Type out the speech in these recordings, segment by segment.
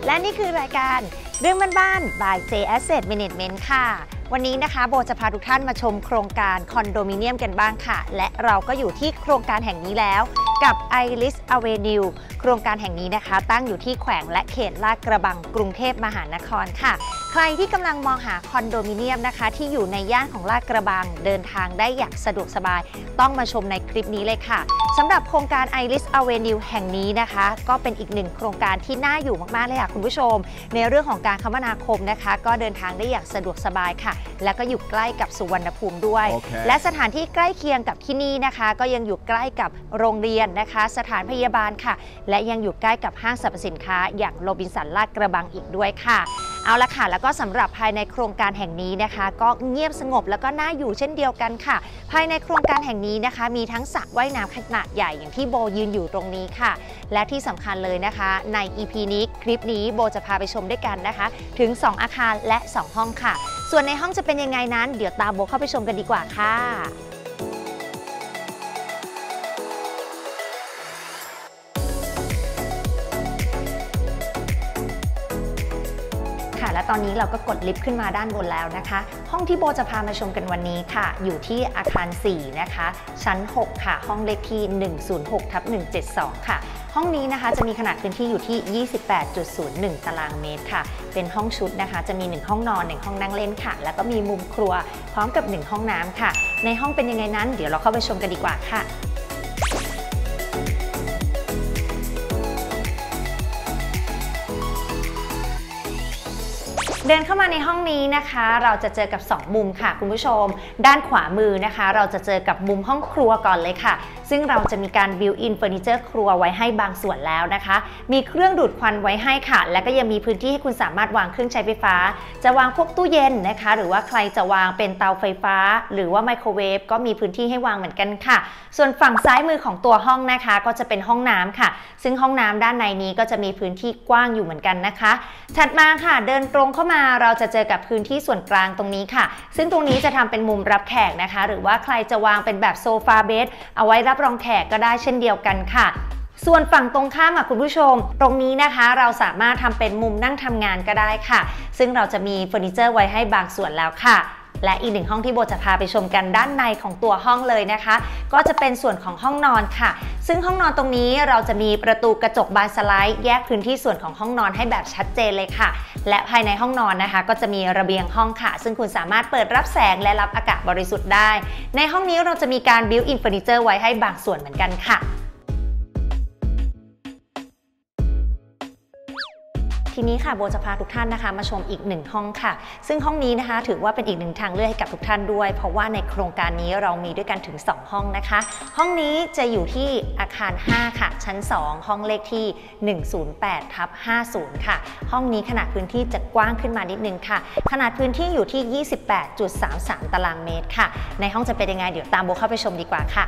และนี่คือรายการเรื่องบ้านๆ by J Asset Management ค่ะวันนี้นะคะโบจะพาทุกท่านมาชมโครงการคอนโดมิเนียมกันบ้างค่ะและเราก็อยู่ที่โครงการแห่งนี้แล้วกับ Iris Avenue โครงการแห่งนี้นะคะตั้งอยู่ที่แขวงและเขตลาดกระบังกรุงเทพมหานครค่ะใครที่กำลังมองหาคอนโดมิเนียมนะคะที่อยู่ในย่านของลาดกระบังเดินทางได้อย่างสะดวกสบายต้องมาชมในคลิปนี้เลยค่ะสำหรับโครงการ Iris Avenue แห่งนี้นะคะก็เป็นอีกหนึ่งโครงการที่น่าอยู่มากๆเลยค่ะคุณผู้ชมในเรื่องของการคมนาคมนะคะก็เดินทางได้อย่างสะดวกสบายค่ะและก็อยู่ใกล้กับสุวรรณภูมิด้วย และสถานที่ใกล้เคียงกับที่นี่นะคะก็ยังอยู่ใกล้กับโรงเรียนนะคะสถานพยาบาลค่ะและยังอยู่ใกล้กับห้างสรรพสินค้าอย่างโรบินสันลาดกระบังอีกด้วยค่ะเอาละค่ะแล้วก็สำหรับภายในโครงการแห่งนี้นะคะก็เงียบสงบแล้วก็น่าอยู่เช่นเดียวกันค่ะภายในโครงการแห่งนี้นะคะมีทั้งสระว่ายน้ำขนาดใหญ่อย่างที่โบยืนอยู่ตรงนี้ค่ะและที่สำคัญเลยนะคะใน EP นี้คลิปนี้โบจะพาไปชมด้วยกันนะคะถึง2อาคารและ2ห้องค่ะส่วนในห้องจะเป็นยังไงนั้นเดี๋ยวตามโบเข้าไปชมกันดีกว่าค่ะและตอนนี้เราก็กดลิฟต์ขึ้นมาด้านบนแล้วนะคะห้องที่โบจะพามาชมกันวันนี้ค่ะอยู่ที่อาคาร4นะคะชั้น6ค่ะห้องเลขที่106/172ค่ะห้องนี้นะคะจะมีขนาดพื้นที่อยู่ที่ 28.01 ตารางเมตรค่ะเป็นห้องชุดนะคะจะมี1ห้องนอน1ห้องนั่งเล่นค่ะแล้วก็มีมุมครัวพร้อมกับ1ห้องน้ำค่ะในห้องเป็นยังไงนั้นเดี๋ยวเราเข้าไปชมกันดีกว่าค่ะเดินเข้ามาในห้องนี้นะคะเราจะเจอกับ2มุมค่ะคุณผู้ชมด้านขวามือนะคะเราจะเจอกับมุมห้องครัวก่อนเลยค่ะซึ่งเราจะมีการบิวอินเฟอร์นิเจอร์ครัวไว้ให้บางส่วนแล้วนะคะมีเครื่องดูดควันไว้ให้ค่ะและก็ยังมีพื้นที่ให้คุณสามารถวางเครื่องใช้ไฟฟ้าจะวางพวกตู้เย็นนะคะหรือว่าใครจะวางเป็นเตาไฟฟ้าหรือว่าไมโครเวฟก็มีพื้นที่ให้วางเหมือนกันค่ะส่วนฝั่งซ้ายมือของตัวห้องนะคะก็จะเป็นห้องน้ำค่ะซึ่งห้องน้ำด้านในนี้ก็จะมีพื้นที่กว้างอยู่เหมือนกันนะคะถัดมาค่ะเดินตรงเข้ามาเราจะเจอกับพื้นที่ส่วนกลางตรงนี้ค่ะซึ่งตรงนี้จะทำเป็นมุมรับแขกนะคะหรือว่าใครจะวางเป็นแบบโซฟาเบดเอาไว้รับรองแขกก็ได้เช่นเดียวกันค่ะส่วนฝั่งตรงข้ามค่ะคุณผู้ชมตรงนี้นะคะเราสามารถทำเป็นมุมนั่งทำงานก็ได้ค่ะซึ่งเราจะมีเฟอร์นิเจอร์ไว้ให้บางส่วนแล้วค่ะและอีกหนึ่งห้องที่โบจะพาไปชมกันด้านในของตัวห้องเลยนะคะก็จะเป็นส่วนของห้องนอนค่ะซึ่งห้องนอนตรงนี้เราจะมีประตูกระจกบานสไลด์แยกพื้นที่ส่วนของห้องนอนให้แบบชัดเจนเลยค่ะและภายในห้องนอนนะคะก็จะมีระเบียงห้องค่ะซึ่งคุณสามารถเปิดรับแสงและรับอากาศบริสุทธิ์ได้ในห้องนี้เราจะมีการบิวอินเฟอร์นิเจอร์ไว้ให้บางส่วนเหมือนกันค่ะทีนี้ค่ะโบจะพาทุกท่านนะคะมาชมอีก1ห้องค่ะซึ่งห้องนี้นะคะถือว่าเป็นอีก1ทางเลือกให้กับทุกท่านด้วยเพราะว่าในโครงการนี้เรามีด้วยกันถึง2ห้องนะคะห้องนี้จะอยู่ที่อาคาร5ค่ะชั้น2ห้องเลขที่108/50ค่ะห้องนี้ขนาดพื้นที่จะกว้างขึ้นมานิดนึงค่ะขนาดพื้นที่อยู่ที่ 28.33 ตารางเมตรค่ะในห้องจะเป็นยังไงเดี๋ยวตามโบเข้าไปชมดีกว่าค่ะ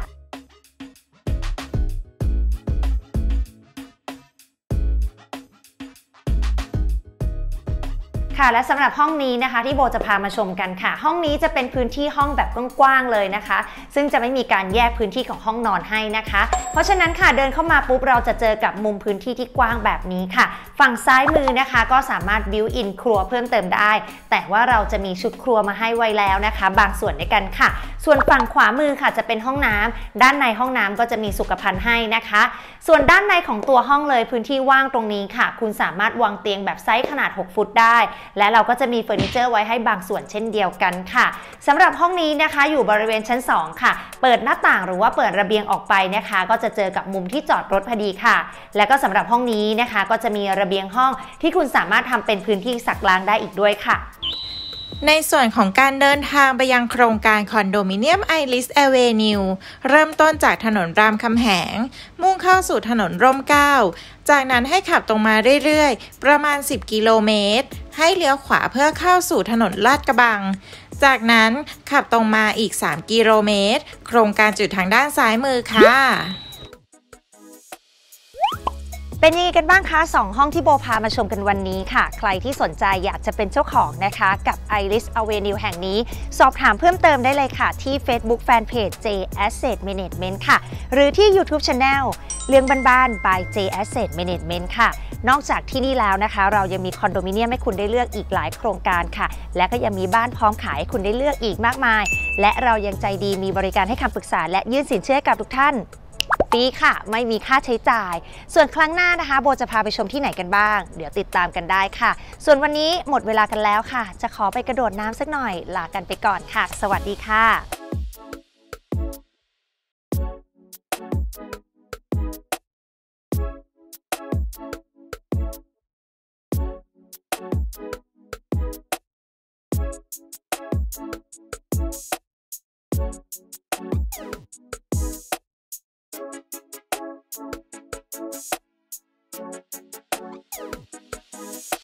และสำหรับห้องนี้นะคะที่โบจะพามาชมกันค่ะห้องนี้จะเป็นพื้นที่ห้องแบบกว้างๆเลยนะคะซึ่งจะไม่มีการแยกพื้นที่ของห้องนอนให้นะคะเพราะฉะนั้นค่ะเดินเข้ามาปุ๊บเราจะเจอกับมุมพื้นที่ที่กว้างแบบนี้ค่ะฝั่งซ้ายมือนะคะก็สามารถบิวอินครัวเพิ่มเติมได้แต่ว่าเราจะมีชุดครัวมาให้ไว้แล้วนะคะบางส่วนด้วยกันค่ะส่วนฝั่งขวามือค่ะจะเป็นห้องน้ำด้านในห้องน้ำก็จะมีสุขภัณฑ์ให้นะคะส่วนด้านในของตัวห้องเลยพื้นที่ว่างตรงนี้ค่ะคุณสามารถวางเตียงแบบไซส์ขนาด6ฟุตได้และเราก็จะมีเฟอร์นิเจอร์ไว้ให้บางส่วนเช่นเดียวกันค่ะสำหรับห้องนี้นะคะอยู่บริเวณชั้น2ค่ะเปิดหน้าต่างหรือว่าเปิดระเบียงออกไปนะคะก็จะเจอกับมุมที่จอดรถพอดีค่ะและก็สำหรับห้องนี้นะคะก็จะมีระเบียงห้องที่คุณสามารถทำเป็นพื้นที่ซักล้างได้อีกด้วยค่ะในส่วนของการเดินทางไปยังโครงการคอนโดมิเนียม Iris Avenue เริ่มต้นจากถนนรามคำแหงมุ่งเข้าสู่ถนนร่มเกล้าจากนั้นให้ขับตรงมาเรื่อยๆประมาณ10กิโลเมตรให้เลี้ยวขวาเพื่อเข้าสู่ถนนลาดกระบังจากนั้นขับตรงมาอีก3กิโลเมตรโครงการจุดทางด้านซ้ายมือค่ะเป็นยังไงกันบ้างคะ2ห้องที่โบพามาชมกันวันนี้ค่ะใครที่สนใจอยากจะเป็นเจ้าของนะคะกับ Iris Avenue แห่งนี้สอบถามเพิ่มเติมได้เลยค่ะที่ Facebook Fanpage J Asset Management ค่ะหรือที่ YouTube Channel เรื่องบ้านๆ by J Asset Management ค่ะนอกจากที่นี่แล้วนะคะเรายังมีคอนโดมิเนียมให้คุณได้เลือกอีกหลายโครงการค่ะและก็ยังมีบ้านพร้อมขายให้คุณได้เลือกอีกมากมายและเรายังใจดีมีบริการให้คำปรึกษาและยื่นสินเชื่อให้กับทุกท่านฟรีค่ะไม่มีค่าใช้จ่ายส่วนครั้งหน้านะคะโบจะพาไปชมที่ไหนกันบ้างเดี๋ยวติดตามกันได้ค่ะส่วนวันนี้หมดเวลากันแล้วค่ะจะขอไปกระโดดน้ำสักหน่อยลากันไปก่อนค่ะสวัสดีค่ะ